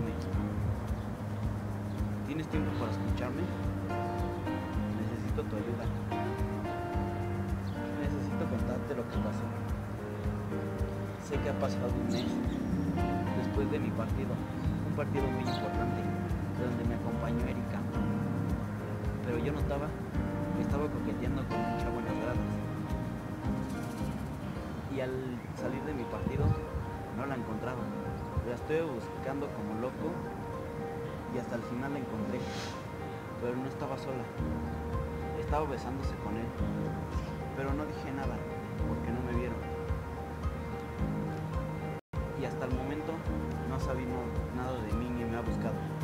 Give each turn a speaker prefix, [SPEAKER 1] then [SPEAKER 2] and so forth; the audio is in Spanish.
[SPEAKER 1] diciéndome: ¿tienes tiempo para escucharme? Necesito tu ayuda. Necesito contarte lo que pasó. Sé que ha pasado un mes después de mi partido, un partido muy importante, donde me acompañó Erika. Pero yo notaba que estaba coqueteando con un chavo en las gradas. Y al salir de mi partido, no la encontraba. La estuve buscando como loco y hasta el final la encontré. Pero no estaba sola. Estaba besándose con él. Pero no dije nada, porque no me vieron. Y hasta el momento no ha sabido nada de mí ni me ha buscado.